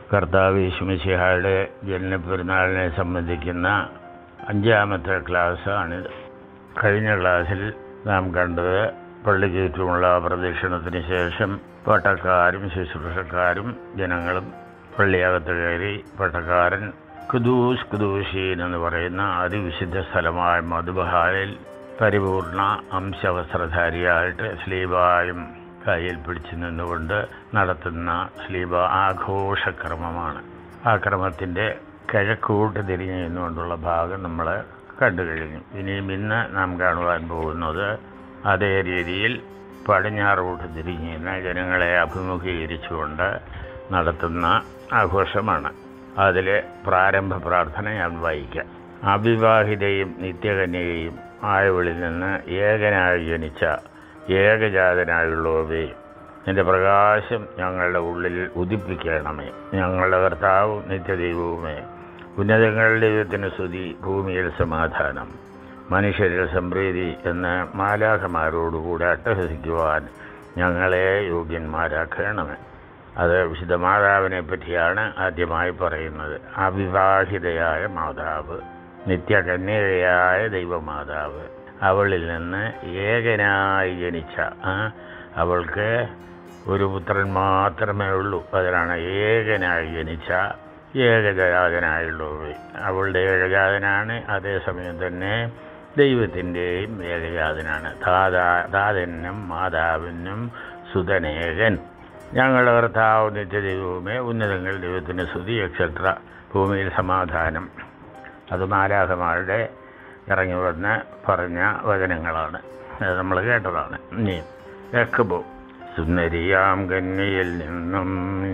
കർത്താവ് യേശുമിശിഹായുടെ ജനനപ്പെരുന്നാളിനെ സംബന്ധിക്കുന്ന 5ാമത്തെ ക്ലാസ്സാണിത്. കഴിഞ്ഞ ക്ലാസ്സിൽ നാം കണ്ടത് പള്ളിക്ക് ചുറ്റുമുള്ള പ്രദക്ഷിണത്തിന് ശേഷം പട്ടക്കാരും ശുശ്രൂഷക്കാരും ജനങ്ങളും പള്ളിയകത്ത് കയറി പട്ടക്കാരൻ ഖുദൂസ് ഖുദൂശീൻ എന്ന് പറയുന്ന അതിവിശുദ്ധ സ്ഥലമായ മദ്ബഹായിൽ പരിപൂർണ അംശവസ്ത്രധാരിയായിട്ട് സ്ലീബായും കയ്യിൽ പിടിച്ചു നിന്നുകൊണ്ട് നടത്തുന്ന സ്ലീബ ആഘോഷക്രമമാണ്. ആ ക്രമത്തിൻ്റെ കിഴക്കോട്ട് തിരിഞ്ഞു നിന്നുകൊണ്ടുള്ള ഭാഗം നമ്മൾ കണ്ടു കഴിഞ്ഞു. ഇനിയും ഇന്ന് നാം കാണുവാൻ പോകുന്നത് അതേ രീതിയിൽ പടിഞ്ഞാറോട്ട് തിരിഞ്ഞു നിന്ന് ജനങ്ങളെ അഭിമുഖീകരിച്ചുകൊണ്ട് നടത്തുന്ന ആഘോഷമാണ്. അതിലെ പ്രാരംഭ പ്രാർത്ഥന ഞാൻ വായിക്കാം. അവിവാഹിതയും നിത്യകന്യകയും ആയവളിൽ നിന്ന് ഏകനായി ജനിച്ച ഏകജാതനായുള്ളവേ, നിന്റെ പ്രകാശം ഞങ്ങളുടെ ഉള്ളിൽ ഉദിപ്പിക്കണമേ. ഞങ്ങളുടെ കർത്താവും നിത്യദൈവവുമേ, ഉന്നതങ്ങളുടെ ദൈവത്തിന് സ്തുതി, ഭൂമിയിൽ സമാധാനം, മനുഷ്യരിൽ സംപ്രീതി എന്ന് മാലാഖമാരോടുകൂടെ അട്ടഹസിക്കുവാൻ ഞങ്ങളെ യോഗ്യന്മാരാക്കണമേ. അത് വിശുദ്ധ മാതാവിനെ പറ്റിയാണ് ആദ്യമായി പറയുന്നത്. അവിവാഹിതയായ മാതാവ്, നിത്യകന്യകയായ ദൈവമാതാവ്, അവളിൽ നിന്ന് ഏകനായി ജനിച്ച, അവൾക്ക് ഒരു പുത്രൻ മാത്രമേ ഉള്ളൂ, അതിനാണ് ഏകനായി ജനിച്ച ഏകജാതനായുള്ളവർ. അവളുടെ ഏകജാതനാണ്, അതേസമയം തന്നെ ദൈവത്തിൻ്റെയും ഏകജാതനാണ്. താതനും മാതാവിനും സുതനേകൻ. ഞങ്ങളുടെ കർത്താവ് നിത്യദൈവവുമേ, ഉന്നതങ്ങൾ ദൈവത്തിന് സ്തുതി, എക്സെട്ര, ഭൂമിയിൽ സമാധാനം. അത് മാലാഖമാരുടെ ഇറങ്ങി വന്ന് പറഞ്ഞ വചനങ്ങളാണ്, അത് നമ്മൾ കേട്ടതാണ്. ഇനി യക്കോബ്, സുന്ദരിയാം കന്യയിൽ നിന്നും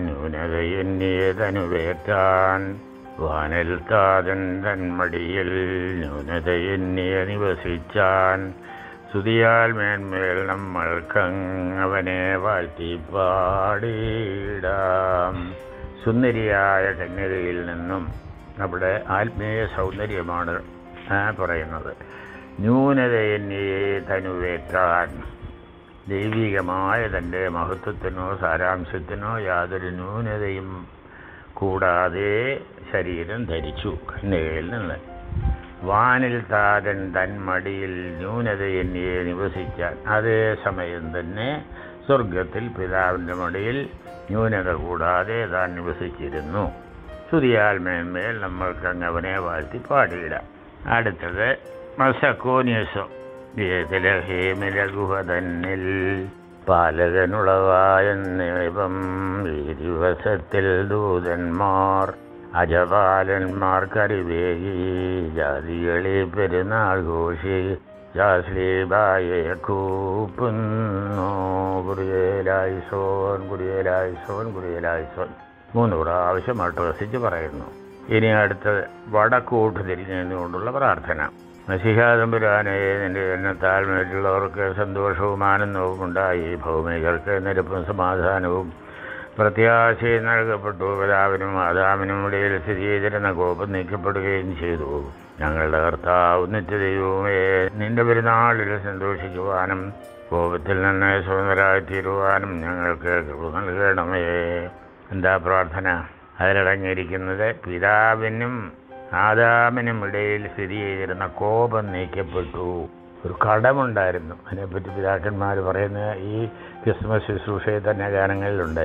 ന്യൂനതയെന്നിയതനുവേറ്റാൻ, വാനൽ താതൻ തന്മടിയിൽ ന്യൂനതയെന്നിയ നിവസിച്ചാൻ, സ്തുതിയാൽ മേന്മേൽ നമ്മൾക്കവനെ വാഴ്ത്തി പാടിയിടാം. സുന്ദരിയായ കന്യകയിൽ നിന്നും അവിടെ ആത്മീയ സൗന്ദര്യമാണ് പറയുന്നത്. ന്യൂനതയെന്നിയെ തനുവേറ്റാൻ, ദൈവികമായ തൻ്റെ മഹത്വത്തിനോ സാരാംശത്തിനോ യാതൊരു ന്യൂനതയും കൂടാതെ ശരീരം ധരിച്ചു കന്യകയിൽ നിന്ന്. വാനിൽ താതൻ തന്മടിയിൽ ന്യൂനതയെന്നിയെ നിവസിച്ചാൻ, അതേസമയം തന്നെ സ്വർഗത്തിൽ പിതാവിൻ്റെ മടിയിൽ ന്യൂനത കൂടാതെ താൻ നിവസിച്ചിരുന്നു. സ്തുതിയാൽ മേന്മേൽ നമ്മൾക്കങ്ങ് അവനെ വാഴ്ത്തി പാടിയിടാം. അടുത്തത് മസക്കോനിയസം. ഹേമില ഗുഹ തന്നിൽ പാലകനുളവായ നിമിഷം ഈ ദിവസത്തിൽ ദൂതന്മാർ അജപാലന്മാർക്കറിവേകി ജാതികളെ പെരുന്നാൾ ഘോഷി ജാസ്ലീബായെ കൂപ്പുന്നു. കുറിയലായിസോൻ കുറിയലായിസോൻ കുറിയലായിസോൻ 3 പ്രാവശ്യമായിട്ട് വസിച്ച് പറയുന്നു. ഇനി അടുത്തത് വടക്കോട്ട് തിരിഞ്ഞുകൊണ്ടുള്ള പ്രാർത്ഥന. മശിഹാതമ്പുരാനെ, നിന്റെ ജനത്താൽ മറ്റുള്ളവർക്ക് സന്തോഷവും ആനന്ദവും ഉണ്ടായി, ഭൗമികർക്ക് നിരപ്പും സമാധാനവും പ്രത്യാശയും നൽകപ്പെട്ടു. പിതാവിനും ആദാമിനും ഇടയിൽ സ്ഥിതി ചെയ്തിരുന്ന കോപം നീക്കപ്പെടുകയും ചെയ്തു. ഞങ്ങളുടെ കർത്താവ് നിത്യദൈവമേ, നിന്റെ പെരുന്നാളിൽ സന്തോഷിക്കുവാനും കോപത്തിൽ നിന്ന് സ്വതന്ത്രരായിത്തീരുവാനും ഞങ്ങൾക്ക് കൃപ നൽകണമേ. എന്താ പ്രാർത്ഥന? അതിലടങ്ങിയിരിക്കുന്നത് പിതാവിനും ആദാമിനും ഇടയിൽ സ്ഥിതി ചെയ്തിരുന്ന കോപം നീക്കപ്പെട്ടു. ഒരു കടമുണ്ടായിരുന്നു. അതിനെപ്പറ്റി പിതാക്കന്മാർ പറയുന്ന ഈ ക്രിസ്മസ് ശുശ്രൂഷയിൽ തന്നെ ഗാനങ്ങളിലുണ്ട്.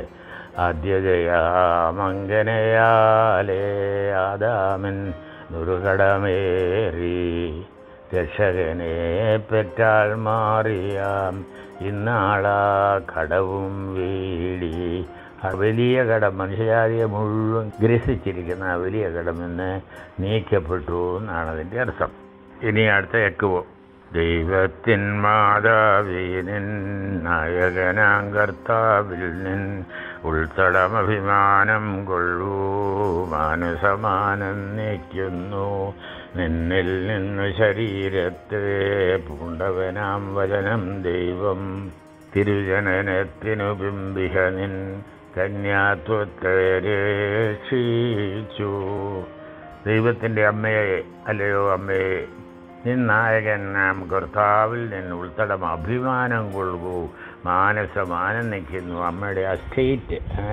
ആദ്യജയാമങ്കനയാലേ ആദാമൻ ദുർഘടമേറി, രക്ഷകനെ പെറ്റാൽ മാറിയാം ഇന്നാളാ കടവും വീടി. ആ വലിയ കടം, മനുഷ്യജാതിയെ മുഴുവൻ ഗ്രസിച്ചിരിക്കുന്ന ആ വലിയ കടമെന്ന് നീക്കപ്പെട്ടു എന്നാണ് അതിൻ്റെ അർത്ഥം. ഇനി അടുത്ത യക്കോബ്, ദൈവത്തിൻ മാതാവിനിൻ നായകനാം കർത്താവിൽ നിൻ ഉൾത്തടമഭിമാനം കൊള്ളൂ, മാനസമാനം നീക്കുന്നു. നിന്നിൽ നിന്ന് ശരീരത്തെ പൂണ്ടവനാം വചനം ദൈവം, തിരുജനനത്തിനു ബിംബിഹ നിൻ കന്യാത്വത്തെ രക്ഷിച്ചു. ദൈവത്തിൻ്റെ അമ്മയെ, അല്ലയോ അമ്മയെ, നിന്നായകൻ നാം കർത്താവിൽ നിന്ന് ഉൾത്തടം അഭിമാനം കൊള്ളൂ, മാനസമാനം നിൽക്കുന്നു. അമ്മയുടെ ആ സ്റ്റേറ്റ്,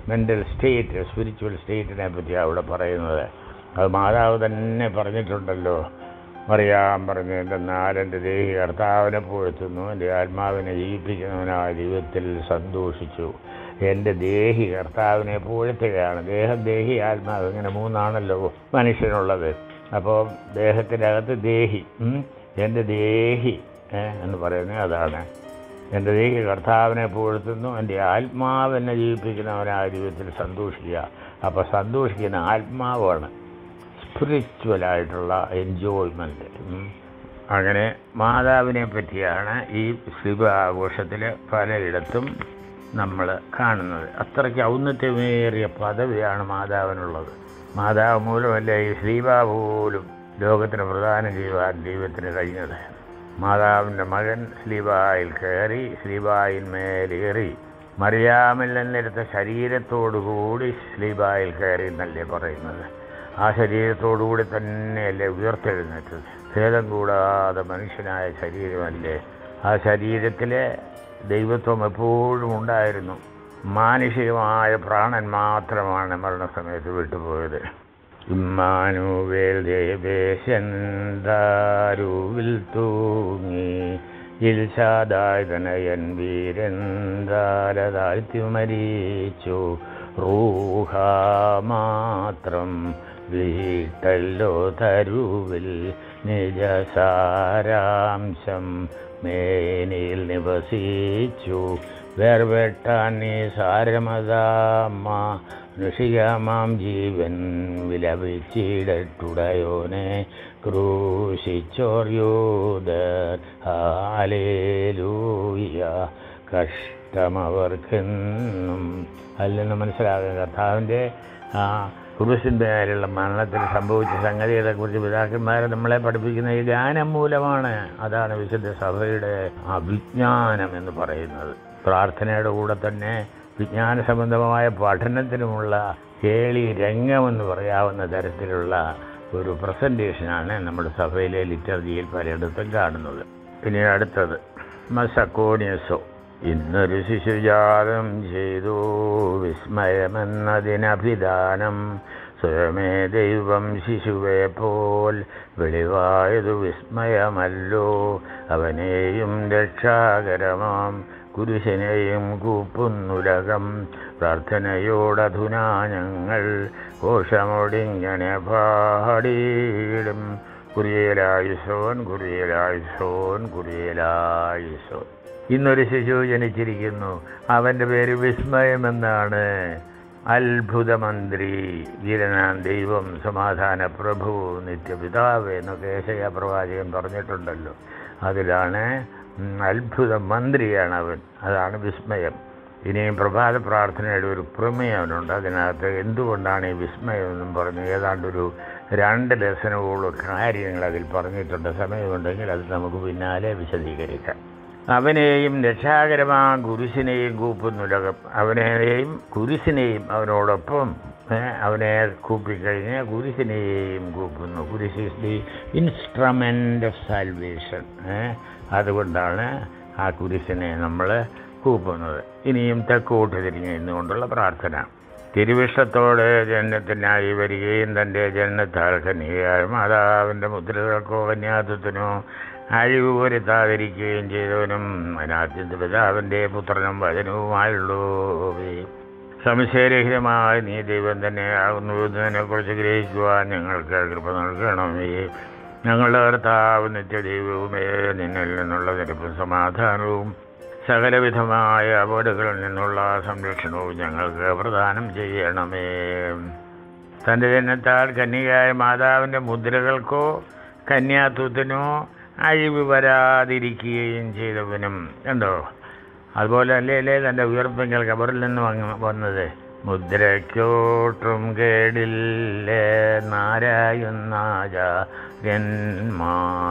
മെൻ്റൽ സ്റ്റേറ്റ്, സ്പിരിച്വൽ സ്റ്റേറ്റിനെ പറ്റിയാണ് അവിടെ പറയുന്നത്. അത് മാതാവ് തന്നെ പറഞ്ഞിട്ടുണ്ടല്ലോ. മറിയാം പറഞ്ഞു, എന്തെന്നാൽ എൻ്റെ ദേഹി കർത്താവിനെ പുകഴ്ത്തുന്നു, എൻ്റെ ആത്മാവിനെ ജീവിപ്പിക്കുന്നവനായ ദൈവത്തിൽ സന്തോഷിച്ചു. എൻ്റെ ദേഹി കർത്താവിനെ പുകഴ്ത്തുകയാണ്. ദേഹം, ദേഹി, ആത്മാവ്, ഇങ്ങനെ മൂന്നാണല്ലോ മനുഷ്യനുള്ളത്. അപ്പോൾ ദേഹത്തിനകത്ത് ദേഹി, എൻ്റെ ദേഹി എന്ന് പറയുന്നത് അതാണ്. എൻ്റെ ദേഹി കർത്താവിനെ പുകഴ്ത്തുന്നു, എൻ്റെ ആത്മാവിനെ ജീവിപ്പിക്കുന്നവനായ ദൈവത്തിൽ സന്തോഷിക്കുക. അപ്പോൾ സന്തോഷിക്കുന്ന ആത്മാവാണ് സ്പിരിച്വലായിട്ടുള്ള എൻജോയ്മെൻറ്റ്. അങ്ങനെ മാതാവിനെ പറ്റിയാണ് ഈ ശിവ ആഘോഷത്തിൽ പലയിടത്തും നമ്മൾ കാണുന്നത്. അത്രയ്ക്ക് ഔന്നത്യമേറിയ പദവിയാണ് മാതാവിനുള്ളത്. മാതാവ് മൂലമല്ല ഈ ശ്രീബ പോലും ലോകത്തിന് പ്രദാനം ചെയ്യുവാൻ ദൈവത്തിന് കഴിഞ്ഞത്. മാതാവിൻ്റെ മകൻ ശ്ലീബായിൽ കയറി, ശ്ലീബായിന്മേലേറി, മറിയാമിൽ നിന്നെടുത്ത ശരീരത്തോടുകൂടി ശ്ലീബായിൽ കയറി എന്നല്ലേ പറയുന്നത്. ആ ശരീരത്തോടുകൂടി തന്നെയല്ലേ ഉയർത്തെഴുന്നേറ്റത്. ഭേദം കൂടാതെ മനുഷ്യനായ ശരീരമല്ലേ. ആ ശരീരത്തിലെ ദൈവത്വം എപ്പോഴും ഉണ്ടായിരുന്നു. മാനുഷികമായ പ്രാണൻ മാത്രമാണ് മരണസമയത്ത് വിട്ടുപോയത്. ഇമ്മാനുവേൽ ദേവേശൻ ദാരുവിൽ തൂങ്ങി, ഇൽശാദായ് തനയൻ വീരൻ ദാലതാഴ്ത്തി മരിച്ചു. റൂഹ മാത്രം വീട്ടല്ലോ തരുവിൽ, നിജസാരാംശം മേനിൽ നിവസിച്ചു. വേർവെട്ടാൻ നീ സാരമതാമ ഋഷികമാം ജീവൻ വിലപിച്ചിടട്ടുടയോനെ ക്രൂശിച്ചോർയോദർ. ഹാലേലൂയ. കഷ്ടമവർക്കെന്നും അല്ലെന്ന് മനസ്സിലാകുക. കർത്താവിൻ്റെ കുരിശിൻ്റെ മേലുള്ള മരണത്തിൽ സംഭവിച്ച സംഗതികളെക്കുറിച്ച് പിതാക്കന്മാരെ നമ്മളെ പഠിപ്പിക്കുന്ന ഈ ഗാനം മൂലമാണ്. അതാണ് വിശുദ്ധ സഭയുടെ വിജ്ഞാനം എന്ന് പറയുന്നത്. പ്രാർത്ഥനയുടെ കൂടെ തന്നെ വിജ്ഞാന സംബന്ധമായ പഠനത്തിനുമുള്ള കേളി രംഗമെന്ന് പറയാവുന്ന തരത്തിലുള്ള ഒരു പ്രസൻറ്റേഷനാണ് നമ്മുടെ സഭയിലെ ലിറ്റർജിയിൽ പലയിടത്തും കാണുന്നത്. ഇനി അടുത്തത് മസക്കോണിയസോ. ഇന്നൊരു ശിശുജാതം ചെയ്തു വിസ്മയമെന്നതിനഭിധാനം, സ്വയമേ ദൈവം ശിശുവെ പോൽ വെളിവായതു വിസ്മയമല്ലോ. അവനെയും രക്ഷാകരമാം കുരിശിനെയും കൂപ്പുന്നുലകം, പ്രാർത്ഥനയോടധുനാ ഞങ്ങൾ കോശമൊടിങ്ങനെ പാടിയിടും. കുരിയലായുസോൻ, കുരിയലായുസോൻ, കുരിയലായുസോൻ. ഇന്നൊരു ശിശു ജനിച്ചിരിക്കുന്നു. അവൻ്റെ പേര് വിസ്മയമെന്നാണ്. അത്ഭുതമന്ത്രി, വീരനാം ദൈവം, സമാധാന പ്രഭു, നിത്യപിതാവ് എന്നൊക്കെ യേശയ്യാ പ്രവാചകൻ പറഞ്ഞിട്ടുണ്ടല്ലോ. അതിലാണ് അത്ഭുത മന്ത്രിയാണ് അവൻ. അതാണ് വിസ്മയം. ഇനിയും പ്രഭാത പ്രാർത്ഥനയുടെ ഒരു പ്രമേയനുണ്ട്. അതിനകത്ത് എന്തുകൊണ്ടാണ് ഈ വിസ്മയം എന്നും പറഞ്ഞ് ഏതാണ്ടൊരു 2 ലെസനോളം കാര്യങ്ങൾ അതിൽ പറഞ്ഞിട്ടുണ്ട്. സമയമുണ്ടെങ്കിൽ അത് നമുക്ക് പിന്നാലെ വിശദീകരിക്കാം. അവനെയും രക്ഷാകരമായ കുരിശിനെയും കൂപ്പുന്നുലകം. അവനെയും കുരിശിനെയും അവനോടൊപ്പം അവനെ കൂപ്പിക്കഴിഞ്ഞ് കുരിശിനെയും കൂപ്പുന്നു. കുരിശ് is the instrument of salvation. അതുകൊണ്ടാണ് ആ കുരിശിനെ നമ്മൾ കൂപ്പുന്നത്. ഇനിയും തെക്കോട്ട് തിരിഞ്ഞ് നിന്നുകൊണ്ടുള്ള പ്രാർത്ഥന. തിരുവിഷ്ടത്തോടെ ജനനത്തിനായി വരികയും തൻ്റെ ജനനത്താൽ കന്യകയായ മാതാവിൻ്റെ മുദ്രകൾക്കോ കന്യാത്വത്തിനോ അഴിവ് വരുത്താതിരിക്കുകയും ചെയ്തവനും അതിനാദ്യത്തെ പിതാവിൻ്റെ പുത്രനും വചനവുമായുള്ളൂവേ, സംശയരഹിതമായ നീ ദൈവം തന്നെയാകുന്നു എന്നതിനെക്കുറിച്ച് ഗ്രഹിക്കുവാൻ ഞങ്ങൾക്ക് കൃപ നൽകണമേ. ഞങ്ങളുടെ കർത്താവ് നിത്യദൈവവുമേ, നിന്നിൽ നിന്നുള്ള നിരപ്പും സമാധാനവും സകലവിധമായ അപകടങ്ങളിൽ നിന്നുള്ള സംരക്ഷണവും ഞങ്ങൾക്ക് പ്രദാനം ചെയ്യണമേ. തൻ്റെ ജനനത്താൽ കന്യകയായ മാതാവിൻ്റെ മുദ്രകൾക്കോ കന്യാത്വത്തിനോ അഴിവ് വരാതിരിക്കുകയും ചെയ്തവനും. കണ്ടോ, അതുപോലെ അല്ലേ തൻ്റെ ഉയർപ്പെങ്കിൽ ഖബറിൽ നിന്ന് വന്നത്. മുദ്രയ്ക്കോട്ടും കേടില്ലേ നാരായുന്നാചാര്യന്മാർ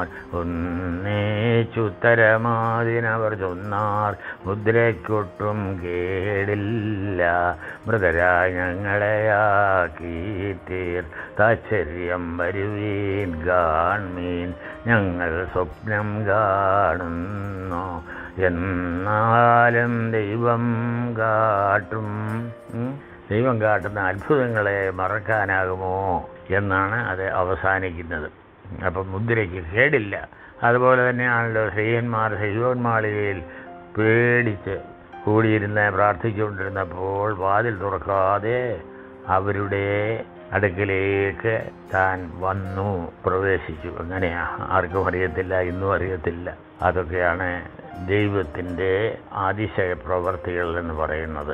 ഒന്നേച്ചുത്തരമാതിനവർ ചൊന്നാർ. മുദ്രയ്ക്കൊട്ടും കേടില്ല മൃതരായ ഞങ്ങളെയാക്കി തീർത്താശ്ചര്യം വരുവീൻ കാൺമീൻ. ഞങ്ങൾ സ്വപ്നം കാണുന്നു എന്നാലും ദൈവം കാട്ടും. ദൈവം കാട്ടുന്ന അത്ഭുതങ്ങളെ മറക്കാനാകുമോ എന്നാണ് അത് അവസാനിക്കുന്നത്. അപ്പം മുദ്രയ്ക്ക് കേടില്ല. അതുപോലെ തന്നെയാണല്ലോ സ്ത്രീയന്മാർ സൈവന്മാളികയിൽ പേടിച്ച് കൂടിയിരുന്ന് പ്രാർത്ഥിച്ചുകൊണ്ടിരുന്നപ്പോൾ വാതിൽ തുറക്കാതെ അവരുടെ അടുക്കിലേക്ക് താൻ വന്നു പ്രവേശിച്ചു. അങ്ങനെയാ, ആർക്കും അറിയത്തില്ല, ഇന്നും അറിയത്തില്ല. അതൊക്കെയാണ് ദൈവത്തിൻ്റെ അതിശയ പ്രവർത്തികൾ എന്ന് പറയുന്നത്.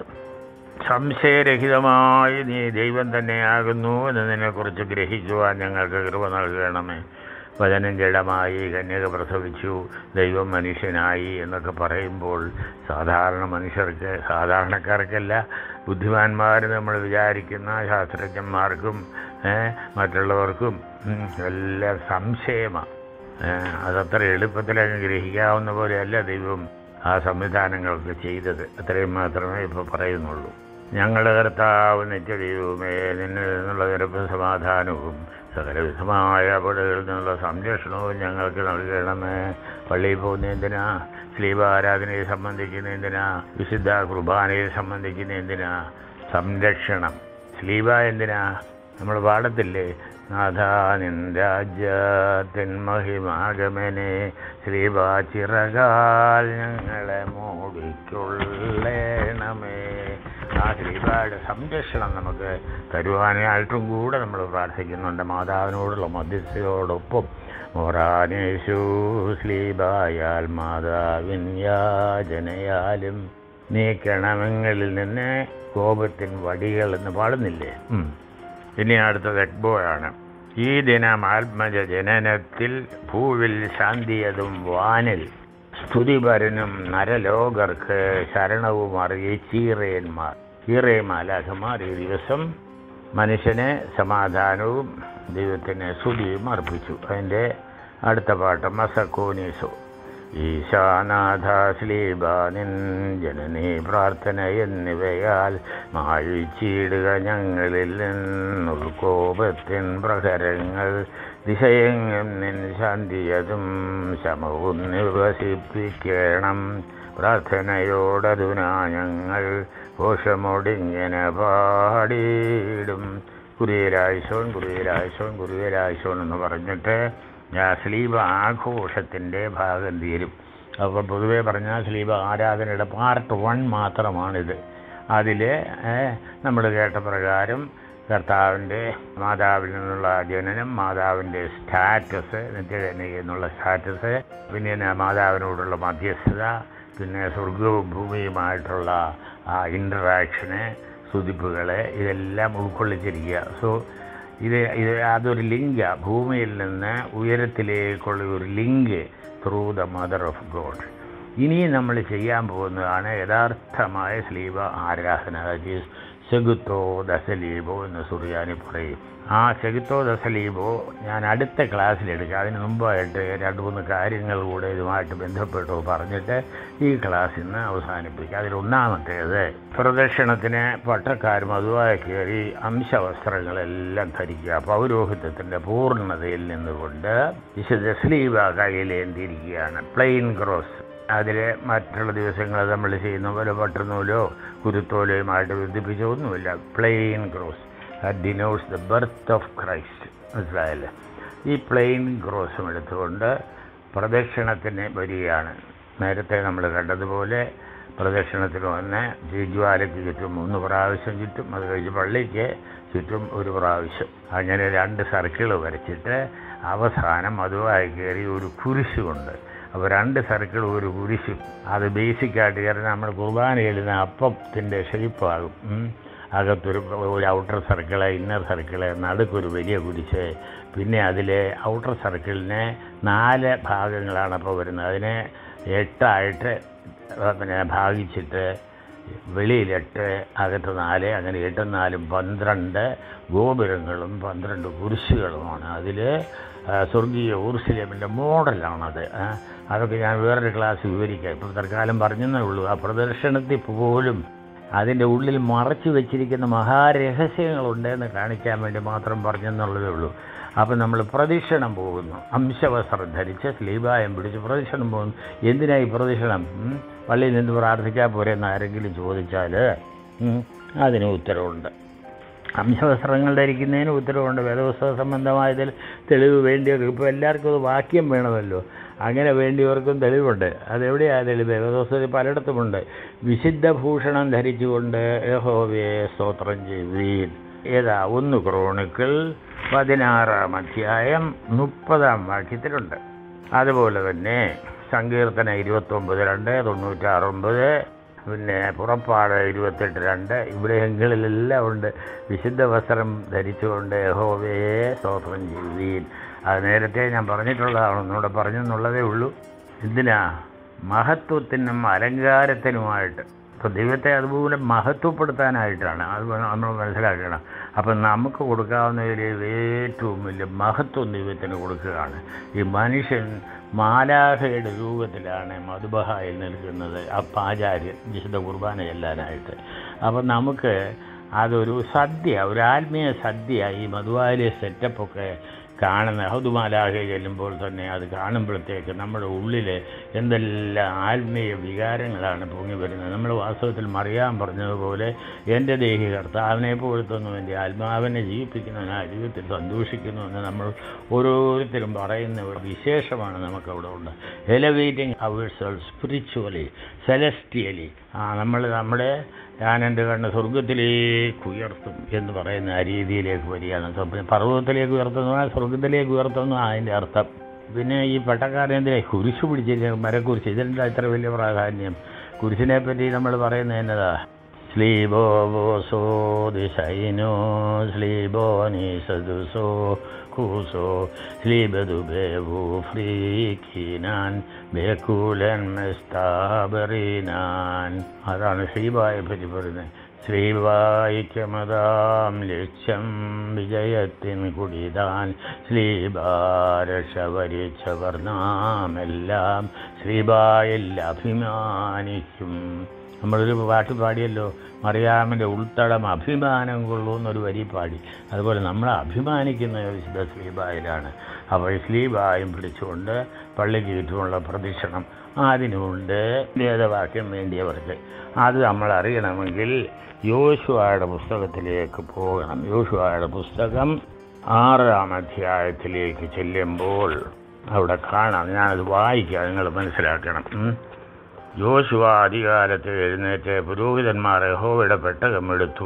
സംശയരഹിതമായി നീ ദൈവം തന്നെയാകുന്നു എന്നതിനെക്കുറിച്ച് ഗ്രഹിക്കുവാൻ ഞങ്ങൾക്ക് കൃപ നൽകണമേ. വചനം ജഡമായി, കന്യക പ്രസവിച്ചു, ദൈവം മനുഷ്യനായി എന്നൊക്കെ പറയുമ്പോൾ സാധാരണ മനുഷ്യർക്ക്, സാധാരണക്കാർക്കല്ല, ബുദ്ധിമാന്മാർ നമ്മൾ വിചാരിക്കുന്ന ശാസ്ത്രജ്ഞന്മാർക്കും മറ്റുള്ളവർക്കും എല്ലാം സംശയമാണ്. അതത്ര എളുപ്പത്തിലങ്ങ് ഗ്രഹിക്കാവുന്ന പോലെയല്ല ദൈവം ആ സംവിധാനങ്ങളൊക്കെ ചെയ്തത്. അത്രയും മാത്രമേ ഇപ്പോൾ പറയുന്നുള്ളൂ. ഞങ്ങളുടെ കർത്താവ് നിത്യദൈവമേ, നിന്നിൽ നിന്നുള്ള നിരപ്പും സമാധാനവും സകലവിധമായ അപകടങ്ങളിൽ നിന്നുള്ള സംരക്ഷണവും ഞങ്ങൾക്ക് നൽകണമേ. പള്ളിയിൽ പോകുന്ന എന്തിനാ? സ്ലീബ ആരാധനയെ സംബന്ധിക്കുന്ന എന്തിനാ? വിശുദ്ധ കുർബാനയെ സംബന്ധിക്കുന്ന എന്തിനാ? സംരക്ഷണം. സ്ലീബ എന്തിനാ? നമ്മൾ പാടത്തില്ലേ, നാഥാ നിൻ രാജ്യത്തിൻ മഹിമാഗമനെ സ്ലീബ ചിറകാൽ ഞങ്ങളെ മൂടിക്കൊള്ളണമേ. ആ സ്ലീബയുടെ സംരക്ഷണം നമുക്ക് തരുവാനായിട്ടും കൂടെ നമ്മൾ പ്രാർത്ഥിക്കുന്നുണ്ട്. മാതാവിനോടുള്ള മധ്യസ്ഥയോടൊപ്പം മോറാനേശു സ്ലീബായാൽ മാതാവിൻ യാചനയാലും നീക്കണമെങ്ങളിൽ നിന്ന് കോപത്തിൻ വടികൾ എന്ന് പാടുന്നില്ലേ? ഇനി അടുത്തത് എക്ബോയാണ്. ഈ ദിനം ആത്മജ ജനനത്തിൽ ഭൂവിൽ ശാന്തിയതും വാനിൽ സ്തുതിപരനും നരലോകർക്ക് ശരണവും അറിയിച്ചീറയന്മാർ. ഈറേമാലാഖമാർ ഈ ദിവസം മനുഷ്യന് സമാധാനവും ദൈവത്തിന് സ്തുതിയും അർപ്പിച്ചു. അതിൻ്റെ അടുത്ത പാട്ട് മസക്കോനീസോ. ഈശാനാഥ ശ്ലീബാനിൻ ജനനീ പ്രാർത്ഥന എന്നിവയാൽ മാഴിച്ചിടുക ഞങ്ങളിൽ നിന്നുൾക്കോപത്തിൻ പ്രഹരങ്ങൾ. ദിശയെങ്ങും നിൻ ശാന്തിയതും ശമവും നിവസിപ്പിക്കണം. പ്രാർത്ഥനയോടതുനാ ഞങ്ങൾ ഘോഷമോടിങ്ങനെ പാടിയിടും. കുരിയലായിസോൻ കുരിയലായിസോൻ കുരിയലായിസോൻ എന്ന് പറഞ്ഞിട്ട് സ്ലീബ ആഘോഷത്തിൻ്റെ ഭാഗം തീരും. അപ്പോൾ പൊതുവേ പറഞ്ഞാൽ സ്ലീബ ആരാധനയുടെ പാർട്ട് 1 മാത്രമാണിത്. അതിൽ നമ്മൾ കേട്ട പ്രകാരം കർത്താവിൻ്റെ മാതാവിൽ നിന്നുള്ള ജനനം, മാതാവിൻ്റെ സ്റ്റാറ്റസ്, നിത്യകന്യക എന്നുള്ള സ്റ്റാറ്റസ്, പിന്നെ മാതാവിനോടുള്ള മധ്യസ്ഥത, പിന്നെ സ്വർഗവും ഭൂമിയുമായിട്ടുള്ള ആ ഇൻറ്ററാക്ഷന്, സ്തുതിപ്പുകളെ, ഇതെല്ലാം ഉൾക്കൊള്ളിച്ചിരിക്കുക. സോ ഇത് അതൊരു ലിങ്കാണ്, ഭൂമിയിൽ നിന്ന് ഉയരത്തിലേക്കുള്ള ഒരു link through the mother of God. ഇനി നമ്മൾ ചെയ്യാൻ പോകുന്നതാണ് യഥാർത്ഥമായ സ്ലീബ ആരാധന. സെഗുത്തോ ദസലീബോ എന്ന് സുറിയാനി പറയും. ആ സെഗുത്തോ ദസലീബോ ഞാൻ അടുത്ത ക്ലാസ്സിലെടുക്കാം. അതിന് മുമ്പായിട്ട് 2-3 കാര്യങ്ങൾ കൂടെ ഇതുമായിട്ട് ബന്ധപ്പെട്ടോ പറഞ്ഞിട്ട് ഈ ക്ലാസ് ഇന്ന് അവസാനിപ്പിക്കുക. അതിലൊന്നാമത്തേത്, പ്രദക്ഷിണത്തിന് പട്ടക്കാർ മധുവായി കയറി അംശവസ്ത്രങ്ങളെല്ലാം ധരിക്കുക. പൗരോഹിത്യത്തിൻ്റെ പൂർണ്ണതയിൽ നിന്നുകൊണ്ട് വിശുദ്ധ സ്ലീബ കയ്യിലേന്തിയിരിക്കുകയാണ്. Plain cross. അതിൽ മറ്റുള്ള ദിവസങ്ങൾ നമ്മൾ ചെയ്യുന്ന പോലെ പട്ടുനൂലോ കുരുത്തോലയുമായിട്ട് ബന്ധിപ്പിച്ചൊന്നുമില്ല. Plain cross. That denotes the birth of Christ. മനസ്സിലായല്ലേ? ഈ പ്ലെയിൻ ക്രോസും എടുത്തുകൊണ്ട് പ്രദക്ഷിണത്തിന് വരികയാണ്. നേരത്തെ നമ്മൾ കണ്ടതുപോലെ പ്രദക്ഷിണത്തിന് വന്ന് ജ്വാലയ്ക്ക് ചുറ്റും 3 പ്രാവശ്യം ചുറ്റും, അത് കഴിഞ്ഞ് പള്ളിക്ക് ചുറ്റും 1 പ്രാവശ്യം, അങ്ങനെ 2 സർക്കിൾ വരച്ചിട്ട് അവസാനം മധുവായി കയറി ഒരു കുരിശുണ്ട്. അപ്പോൾ 2 സർക്കിൾ 1 കുരിശും. അത് ബേസിക്കായിട്ട് കയറി നമ്മൾ കുർബാന എഴുതുന്ന അപ്പത്തിൻ്റെ ഷേപ്പാകും. അകത്തൊരു ഔട്ടർ സർക്കിള്, ഇന്നർ സർക്കിള്, നടുക്കൊരു വലിയ കുരിശ്. പിന്നെ അതിൽ ഔട്ടർ സർക്കിളിന് 4 ഭാഗങ്ങളാണ് അപ്പോൾ വരുന്നത്. അതിനെ 8 പിന്നെ ഭാഗിച്ചിട്ട് വെളിയിൽ 8, അകത്ത് 4, അങ്ങനെ 8 4 12 ഗോപുരങ്ങളും 12 കുരിശുകളുമാണ്. അതിൽ സ്വർഗീയ ഊർസ്ലേമിൻ്റെ മോഡലാണത്. അതൊക്കെ ഞാൻ വേറൊരു ക്ലാസ് വിവരിക്കാം. ഇപ്പോൾ തൽക്കാലം പറഞ്ഞെന്നേ ഉള്ളൂ. ആ പ്രദർശനത്തിൽ പോലും അതിൻ്റെ ഉള്ളിൽ മറച്ചു വെച്ചിരിക്കുന്ന മഹാരഹസ്യങ്ങളുണ്ടെന്ന് കാണിക്കാൻ വേണ്ടി മാത്രം പറഞ്ഞെന്നുള്ളതേ ഉള്ളൂ. അപ്പം നമ്മൾ പ്രദക്ഷിണം പോകുന്നു, അംശവസ്ത്രം ധരിച്ച് സ്ലീബായം പിടിച്ച് പ്രദക്ഷിണം പോകുന്നു. എന്തിനായി പ്രദക്ഷിണം? പള്ളിയിൽ നിന്ന് പ്രാർത്ഥിക്കാൻ പോരെന്ന് ആരെങ്കിലും ചോദിച്ചാൽ അതിന് ഉത്തരവുണ്ട്. അംശവസ്ത്രങ്ങൾ ധരിക്കുന്നതിന് ഉത്തരവുണ്ട്. വേദപുസ്തക സംബന്ധമായതിൽ തെളിവ് വേണ്ടിയവർക്ക് ഇപ്പോൾ എല്ലാവർക്കും അത് വാക്യം വേണമല്ലോ, അങ്ങനെ വേണ്ടിയവർക്കും തെളിവുണ്ട്. അതെവിടെയാണ് തെളിവ്? വേദപുസ്തകത്തിൽ പലയിടത്തുമുണ്ട്. വിശുദ്ധ ഭൂഷണം ധരിച്ചുകൊണ്ട് യഹോവയെ സ്തോത്രം ചെയ്യുവീൻ. ഏതാ? 1 ക്രോണിക്കിൾ 16-ാം അധ്യായം 30-ാം വാക്യത്തിലുണ്ട്. അതുപോലെ തന്നെ സങ്കീർത്തനം 29:2, 96:9, പിന്നെ പുറപ്പാട് 28:2, ഇവിടെയെങ്കിലെല്ലാം ഉണ്ട്. വിശുദ്ധ വസ്ത്രം ധരിച്ചുകൊണ്ട് യഹോവയെ സ്തോത്രം ചെയ്യുവീൻ. അത് നേരത്തെ ഞാൻ പറഞ്ഞിട്ടുള്ളതാണ്, ഒന്നുകൂടെ പറഞ്ഞെന്നുള്ളതേ ഉള്ളൂ. എന്തിനാ? മഹത്വത്തിനും അലങ്കാരത്തിനുമായിട്ട്. അപ്പോൾ ദൈവത്തെ അതുപോലെ മഹത്വപ്പെടുത്താനായിട്ടാണ്. അത് നമ്മൾ മനസ്സിലാക്കണം. അപ്പം നമുക്ക് കൊടുക്കാവുന്നതിൽ ഏറ്റവും വലിയ മഹത്വം ദൈവത്തിന് കൊടുക്കുകയാണ്. ഈ മനുഷ്യൻ മാലാഖയുടെ രൂപത്തിലാണ് മധുബഹായിൽ നിൽക്കുന്നത്, ആചാര്യൻ വിശുദ്ധ കുർബാന ചെല്ലാനായിട്ട്. അപ്പം നമുക്ക് അതൊരു സദ്യ, ഒരു ആത്മീയ സദ്യ. ഈ മധുബായിലെ സെറ്റപ്പൊക്കെ കാണുന്ന ഹൗദുമാലാഖ ചെല്ലുമ്പോൾ തന്നെ അത് കാണുമ്പോഴത്തേക്ക് നമ്മുടെ ഉള്ളിൽ എന്തെല്ലാം ആത്മീയ വികാരങ്ങളാണ് പൊങ്ങി വരുന്നത്. നമ്മൾ വാസ്തവത്തിൽ മറിയാൻ പറഞ്ഞതുപോലെ എൻ്റെ ദേഹി കർത്താവിനെ പോലത്തൊന്നും എൻ്റെ ആത്മാവിനെ ജീവിപ്പിക്കുന്നതിന് ആ ജീവിതത്തിൽ സന്തോഷിക്കുന്നുവെന്ന് നമ്മൾ ഓരോരുത്തരും പറയുന്ന ഒരു വിശേഷമാണ് നമുക്കവിടെ ഉണ്ട്. Elevating our self spiritually, celestially. നമ്മുടെ ഞാൻ എൻ്റെ കണ്ണ് സ്വർഗത്തിലേക്ക് ഉയർത്തും എന്ന് പറയുന്ന ആ രീതിയിലേക്ക് വരികയാണ്. പർവ്വതത്തിലേക്ക് ഉയർത്തുന്ന സ്വർഗത്തിലേക്ക് ഉയർത്തുന്നു അതിൻ്റെ അർത്ഥം. പിന്നെ ഈ പട്ടക്കാരനെതിരെ കുരിശ് പിടിച്ചില്ല, മരക്കുരിശ്. ഇതെന്താ ഇത്ര വലിയ പ്രാധാന്യം? കുരിശിനെ പറ്റി നമ്മൾ പറയുന്നത് എന്നതാ? സ്ലീബോ വോസോ ദിശൈനോ സ്ലീബോ നീസദുസോ കൂസോ സ്ലീബദു ബേവു ഫ്രീക്കിനാൻ ബേക്കൂലൻ മെസ്താബറിനാൻ. അതാണ് ശ്ലീബായെ പറ്റി പറയുന്നത്. ശ്ലീബായിക്കമതാം ലക്ഷ്യം വിജയത്തിൻ കുടിതാൻ ശ്ലീബാരക്ഷവരിച്ചവർ നാം എല്ലാം ശ്ലീബായിൽ അഭിമാനിക്കും. നമ്മളൊരു പാട്ട് പാടിയല്ലോ, മറിയാമിൻ്റെ ഉൾത്തടം അഭിമാനം കൊള്ളുന്നൊരു വരി പാടി. അതുപോലെ നമ്മൾ അഭിമാനിക്കുന്ന വിശുദ്ധ സ്ലീബായിലാണ്. അപ്പോൾ ഈ സ്ലീബായും പിടിച്ചുകൊണ്ട് പള്ളിക്ക് ചുറ്റുമുള്ള പ്രദക്ഷിണം അതിനുമുണ്ട്. വേദവാക്യം വേണ്ടിയവർക്ക് അത് നമ്മൾ അറിയണമെങ്കിൽ യോശുവയുടെ പുസ്തകത്തിലേക്ക് പോകണം. യോശുവയുടെ പുസ്തകം 6-ാം അധ്യായത്തിലേക്ക് ചെല്ലുമ്പോൾ അവിടെ കാണാം. ഞാനത് വായിക്കാം, നിങ്ങൾ മനസ്സിലാക്കണം. യോശുവ അധികാലത്ത് എഴുന്നേറ്റ് പുരോഹിതന്മാർ യഹോവയുടെ പെട്ടകം എടുത്തു.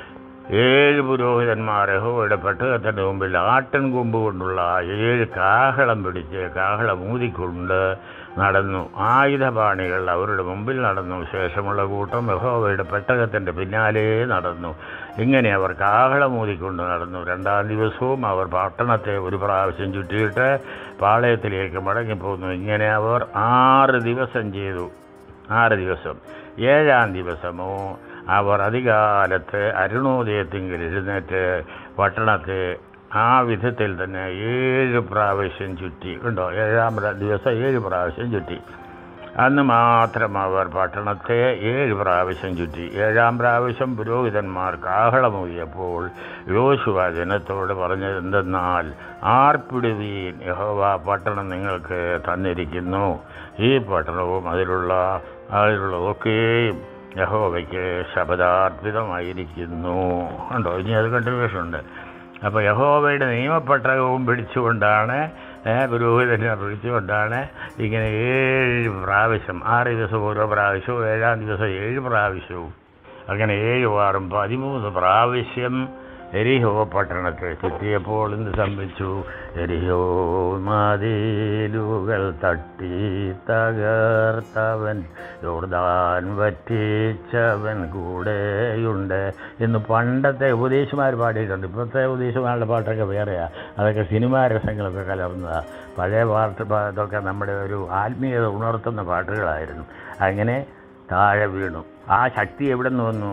7 പുരോഹിതന്മാർ യഹോവയുടെ പെട്ടകത്തിൻ്റെ മുമ്പിൽ ആട്ടിൻ കൊമ്പ് കൊണ്ടുള്ള 7 കാഹളം പിടിച്ച് കാഹളം ഊതിക്കൊണ്ട് നടന്നു. ആയുധപാണികൾ അവരുടെ മുമ്പിൽ നടന്നു. ശേഷമുള്ള കൂട്ടം യഹോവയുടെ പെട്ടകത്തിൻ്റെ പിന്നാലെ നടന്നു. ഇങ്ങനെ അവർ കാഹളം ഊതിക്കൊണ്ട് നടന്നു. 2-ാം ദിവസവും അവർ പട്ടണത്തെ ഒരു പ്രാവശ്യം ചുറ്റിയിട്ട് പാളയത്തിലേക്ക് മടങ്ങിപ്പോന്നു. ഇങ്ങനെ അവർ 6 ദിവസം ചെയ്തു. 6 ദിവസം. 7-ാം ദിവസമോ അവർ അധികാലത്ത് അരുണോദയത്തിങ്കിൽ എഴുന്നേറ്റ് പട്ടണത്തെ ആ വിധത്തിൽ തന്നെ 7 പ്രാവശ്യം ചുറ്റി. കണ്ടോ? 7-ാം ദിവസം 7 പ്രാവശ്യം ചുറ്റി. അന്ന് മാത്രം അവർ പട്ടണത്തെ 7 പ്രാവശ്യം ചുറ്റി. 7-ാം പ്രാവശ്യം പുരോഹിതന്മാർ കാഹളമൂതിയപ്പോൾ യോശുവ ജനത്തോട് പറഞ്ഞത് എന്തെന്നാൽ, ആർപ്പിടുവീൻ, യഹോവ പട്ടണം നിങ്ങൾക്ക് തന്നിരിക്കുന്നു. ഈ പട്ടണവും അതിലുള്ളതൊക്കെയും യഹോവയ്ക്ക് ശപഥാർപ്പിതമായിരിക്കുന്നു. കണ്ടോ? ഇനി അത് കണ്ടിന്യൂഷനുണ്ട്. അപ്പോൾ യഹോവയുടെ നിയമപ്പെട്ടകവും പിടിച്ചുകൊണ്ടാണ്, പുരോഹിതനെ പിടിച്ചുകൊണ്ടാണ് ഇങ്ങനെ 7 പ്രാവശ്യം, 6 ദിവസം ഓരോ പ്രാവശ്യവും, 7-ാം ദിവസം 7 പ്രാവശ്യവും, അങ്ങനെ 7 6 13 പ്രാവശ്യം എരിഹോ പട്ടണത്തെ ചുറ്റിയപ്പോൾ എന്ത് സംഭവിച്ചു? എരിഹോ മതിലുകൾ തട്ടി തകർത്തവൻ, യോർദാൻ വറ്റിച്ചവൻ കൂടെയുണ്ട് എന്ന് പണ്ടത്തെ ഉപദേശിമാർ പാടിയിട്ടുണ്ട്. ഇപ്പോഴത്തെ ഉപദേശിമാരുടെ പാട്ടൊക്കെ വേറെയാണ്. അതൊക്കെ സിനിമാ രസങ്ങളൊക്കെ കലർന്നതാണ്. പഴയ ഇതൊക്കെ നമ്മുടെ ഒരു ആത്മീയത ഉണർത്തുന്ന പാട്ടുകളായിരുന്നു. അങ്ങനെ താഴെ വീണു. ആ ശക്തി എവിടെ നിന്ന് വന്നു?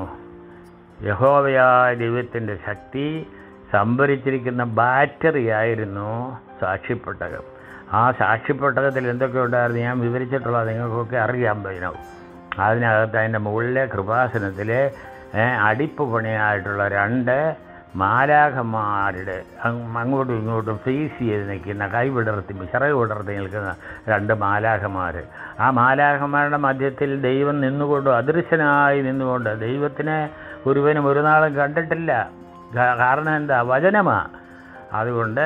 യഹോവയായ ദൈവത്തിൻ്റെ ശക്തി സംഭരിച്ചിരിക്കുന്ന ബാറ്ററിയായിരുന്നു സാക്ഷിപ്പെട്ടകം. ആ സാക്ഷിപ്പെട്ടകത്തിൽ എന്തൊക്കെ ഉണ്ടായിരുന്നു ഞാൻ വിവരിച്ചിട്ടുള്ളത് നിങ്ങൾക്കൊക്കെ അറിയാൻ പറ്റും. അതിനകത്ത് അതിൻ്റെ മുകളിലെ കൃപാസനത്തിൽ അടിപ്പ് പണിയായിട്ടുള്ള 2 മാലാഖമാരുടെ അങ്ങോട്ടും ഇങ്ങോട്ടും ഫേസ് ചെയ്ത് നിൽക്കുന്ന ചിറക് വിടർത്തി നിൽക്കുന്ന 2 മാലാഖമാർ. ആ മാലാഖമാരുടെ മധ്യത്തിൽ ദൈവം നിന്നുകൊണ്ട്, അദൃശ്യനായി നിന്നുകൊണ്ട്, ദൈവത്തിന് ഒരുവനും ഒരു നാളും കണ്ടിട്ടില്ല. കാരണം എന്താ? വചനമാ. അതുകൊണ്ട്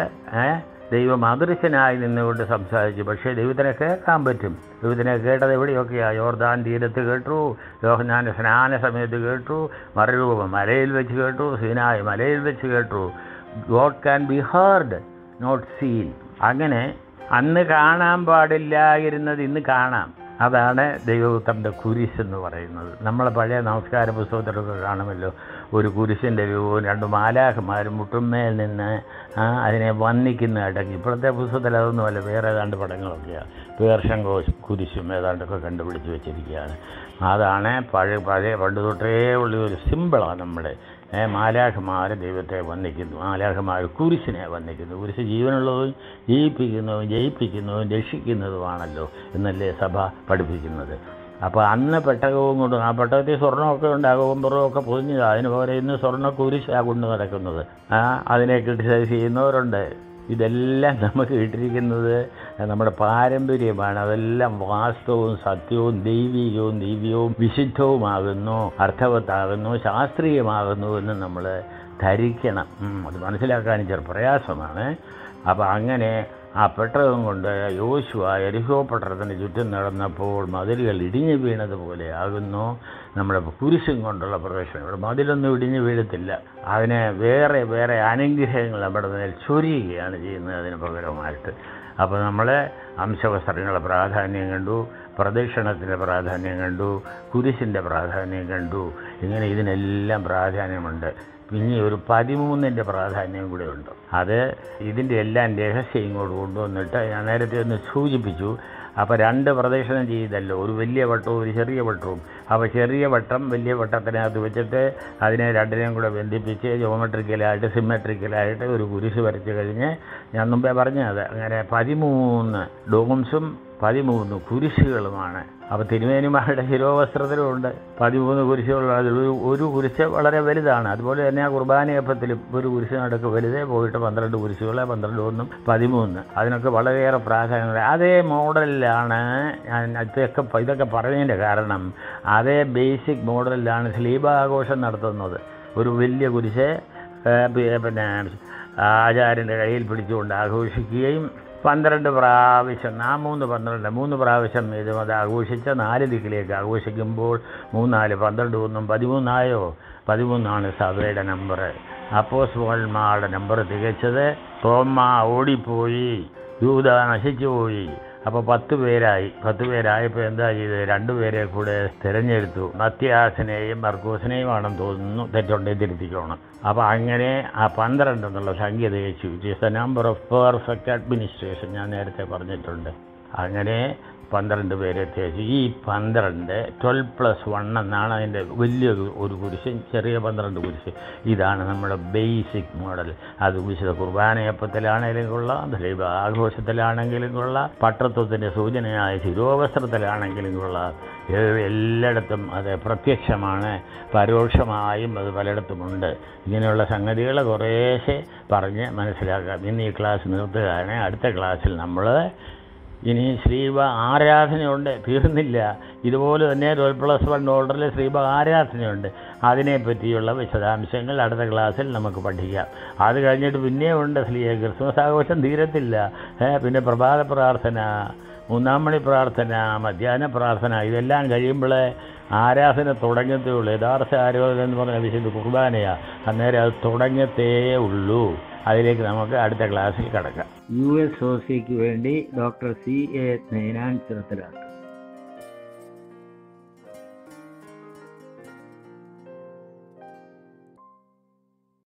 ദൈവം അദൃശ്യനായി നിന്നുകൊണ്ട് സംസാരിച്ചു. പക്ഷേ ദൈവത്തിനെ കേൾക്കാൻ പറ്റും. ദൈവത്തിനെ കേട്ടത് എവിടെയൊക്കെയാണ്? യോർദാൻ തീരത്ത് കേട്ടു, യോഹന്നാന്റെ സ്നാന സമയത്ത് കേട്ടു, മറുരൂപം മലയിൽ വെച്ച് കേട്ടു, സീനായി മലയിൽ വെച്ച് കേട്ടു. God can be heard, not seen. അങ്ങനെ അന്ന് കാണാൻ പാടില്ലായിരുന്നത് ഇന്ന് കാണാം. അതാണ് ദൈവപുത്രൻ്റെ കുരിശെന്ന് പറയുന്നത്. നമ്മളെ പഴയ നമസ്കാര പുസ്തകത്തിലൊക്കെ കാണുമല്ലോ, ഒരു കുരിശിൻ്റെ രൂപവും 2 മാലാഖമാരും മുട്ടുമേൽ നിന്ന് അതിനെ വന്ദിക്കുന്ന അടങ്ങി. ഇപ്പോഴത്തെ പുസ്തകത്തിൽ അതൊന്നുമല്ല, വേറെ ഏതാണ്ട് പടങ്ങളൊക്കെയാണ്. പേർഷ്യൻ കുരിശും ഏതാണ്ടൊക്കെ കണ്ടുപിടിച്ച് വെച്ചിരിക്കുകയാണ്. അതാണ് പഴയ പണ്ട് തൊട്ടേ ഉള്ള ഒരു സിമ്പിളാണ് നമ്മുടെ. മാലാഖമാർ ദൈവത്തെ വന്ദിക്കുന്നു, മാലാഖമാർ കുരിശിനെ വന്ദിക്കുന്നു. കുരിശ് ജീവനുള്ളതും ജയിപ്പിക്കുന്നതും ജയിപ്പിക്കുന്നതും രക്ഷിക്കുന്നതുമാണല്ലോ എന്നല്ലേ സഭ പഠിപ്പിക്കുന്നത്. അപ്പോൾ അന്ന് പെട്ടകവും കൊണ്ട്, ആ പെട്ടകത്തിൽ സ്വർണ്ണമൊക്കെ ഉണ്ടാകും, പുറമൊക്കെ പൊതിഞ്ഞത്. അതിന് പകരം ഇന്ന് സ്വർണ്ണ കുരിശാണ് കൊണ്ട് നടക്കുന്നത്. അതിനെ ക്രിട്ടിസൈസ് ചെയ്യുന്നവരുണ്ട്. ഇതെല്ലാം നമുക്ക് കിട്ടിയിരിക്കുന്നത് നമ്മുടെ പാരമ്പര്യമാണ്. അതെല്ലാം വാസ്തവവും സത്യവും ദൈവികവും വിശുദ്ധവുമാകുന്നു, അർത്ഥവത്താകുന്നു, ശാസ്ത്രീയമാകുന്നു എന്ന് നമ്മൾ ധരിക്കണം. അത് മനസ്സിലാക്കാൻ ഇച്ചിരി പ്രയാസമാണ്. അപ്പോൾ അങ്ങനെ ആ പെട്ടകം കൊണ്ട് യോശുവ യെരിഹോ പട്ടണത്തിന് ചുറ്റും നടന്നപ്പോൾ മതിലുകൾ ഇടിഞ്ഞു വീണതുപോലെ ആകുന്നു നമ്മുടെ കുരിശും കൊണ്ടുള്ള പ്രവേശനം. ഇവിടെ മതിലൊന്നും ഇടിഞ്ഞു വീഴത്തില്ല. അതിന് വേറെ അനുഗ്രഹങ്ങൾ നമ്മുടെ മേൽ ചൊരിയുകയാണ് ചെയ്യുന്നത് അതിന് പകരമായിട്ട്. അപ്പോൾ നമ്മൾ അംശവസ്ത്രങ്ങളുടെ പ്രാധാന്യം കണ്ടു, പ്രദക്ഷിണത്തിൻ്റെ പ്രാധാന്യം കണ്ടു, കുരിശിൻ്റെ പ്രാധാന്യം കണ്ടു. ഇങ്ങനെ ഇതിനെല്ലാം പ്രാധാന്യമുണ്ട്. പിന്നെ ഒരു 13ൻ്റെ പ്രാധാന്യം കൂടെ ഉണ്ട്. അത് ഇതിൻ്റെ എല്ലാം രഹസ്യം ഇങ്ങോട്ട് കൊണ്ടുവന്നിട്ട് ഞാൻ നേരത്തെ ഒന്ന് സൂചിപ്പിച്ചു. അപ്പോൾ 2 പ്രദക്ഷിണം ചെയ്തല്ലോ, ഒരു വലിയ വട്ടവും ഒരു ചെറിയ വട്ടവും. അപ്പോൾ ചെറിയ വട്ടം വലിയ വട്ടത്തിനകത്ത് വെച്ചിട്ട് അതിനെ രണ്ടിനെയും കൂടെ ബന്ധിപ്പിച്ച് ജോമെട്രിക്കലായിട്ട് സിമെട്രിക്കലായിട്ട് ഒരു കുരിശ് വരച്ച് കഴിഞ്ഞ് ഞാൻ മുമ്പേ പറഞ്ഞത് അങ്ങനെ 13 ഡോംസും 13 കുരിശുകളുമാണ്. അപ്പോൾ തിരുമേനിമാരുടെ ശിരോവസ്ത്രത്തിലുമുണ്ട് 13 കുരിശുകളുള്ള. അതിൽ ഒരു കുരിശ് വളരെ വലുതാണ്. അതുപോലെ തന്നെ ആ കുർബാനയപ്പത്തിലും ഒരു കുരിശിനടുക്ക് വലുതേ പോയിട്ട് 12 കുരിശുകളെ 12 1 13. അതിനൊക്കെ വളരെയേറെ പ്രാധാന്യമുണ്ട്. അതേ മോഡലിലാണ് ഞാൻ ഇതൊക്കെ പറഞ്ഞതിൻ്റെ കാരണം, അതേ ബേസിക് മോഡലിലാണ് സ്ലീബ ആഘോഷം നടത്തുന്നത്. ഒരു വലിയ കുരിശ് പിന്നെ ആചാര്യൻ്റെ കയ്യിൽ പിടിച്ചുകൊണ്ട് ആഘോഷിക്കുകയും 12 പ്രാവശ്യം 3 പ്രാവശ്യം ഇത് അത് ആഘോഷിച്ച് 4 ദിക്കിലേക്ക് ആഘോഷിക്കുമ്പോൾ 3 4 12 1 13 13 സഭയുടെ നമ്പർ. അപ്പോസ്തലന്മാരുടെ നമ്പർ തികച്ചത്. തോമ ഓടിപ്പോയി, യൂദ നശിച്ചുപോയി. അപ്പോൾ 10 പേരായി. 10 പേരായപ്പോൾ എന്താ ചെയ്തത്? 2 പേരെ കൂടെ തിരഞ്ഞെടുത്തു. മത്തിയാസിനെയും മർക്കോസിനെയും ആണെന്ന് തോന്നുന്നു, തെറ്റുണ്ടെങ്കിൽ തിരുത്തിക്കണം. അപ്പോൾ അങ്ങനെ ആ 12 എന്നുള്ള സംഖ്യ തികച്ചു. It is the number of perfect administration. ഞാൻ നേരത്തെ പറഞ്ഞിട്ടുണ്ട്. അങ്ങനെ 12 പേരെ തികച്ചു. ഈ 12 12+1 എന്നാണ് അതിൻ്റെ വലിയ ഒരു കുരിശ്, ചെറിയ 12 കുരിശ്. ഇതാണ് നമ്മുടെ ബേസിക് മോഡൽ. അത് വിശുദ്ധ കുർബാനയപ്പത്തിലാണെങ്കിലും കൊള്ളാം, ദൈവ ആഘോഷത്തിലാണെങ്കിലും കൊള്ളാം, പട്ടത്വത്തിൻ്റെ സൂചനയായ ശിരോവസ്ത്രത്തിലാണെങ്കിലും കൊള്ളാം. എല്ലായിടത്തും അത് പ്രത്യക്ഷമാണ്, പരോക്ഷമായും അത് പലയിടത്തുമുണ്ട്. ഇങ്ങനെയുള്ള സംഗതികൾ കുറേശ്ശെ പറഞ്ഞ് മനസ്സിലാക്കാം. ഇന്ന് ഈ ക്ലാസ് നിർത്തുകയാണ്. അടുത്ത ക്ലാസ്സിൽ നമ്മൾ ഇനി ശ്രീബ ആരാധനയുണ്ട്, തീർന്നില്ല. ഇതുപോലെ തന്നെ 12+1 ഓർഡറിൽ ശ്രീബ ആരാധനയുണ്ട്. അതിനെപ്പറ്റിയുള്ള വിശദാംശങ്ങൾ അടുത്ത ക്ലാസ്സിൽ നമുക്ക് പഠിക്കാം. അത് കഴിഞ്ഞിട്ട് പിന്നെയുണ്ട് ക്രിസ്മസ് ആഘോഷം തീരത്തില്ല. പിന്നെ പ്രഭാത പ്രാർത്ഥന, 3-ാം മണി പ്രാർത്ഥന, മധ്യാഹ്ന പ്രാർത്ഥന, ഇതെല്ലാം കഴിയുമ്പോൾ ആരാധന തുടങ്ങത്തേ ഉള്ളൂ. യഥാർത്ഥ ആരാധന എന്ന് പറഞ്ഞാൽ വിശുദ്ധ കുർബാനയാണ്. അന്നേരം അത് തുടങ്ങത്തേ ഉള്ളൂ. അതിലേക്ക് നമുക്ക് അടുത്ത ക്ലാസ്സിൽ കിടക്കാം. USOCക്ക് വേണ്ടി ഡോക്ടർ CA നൈനാൻ ചിറത്തലാട്ട്.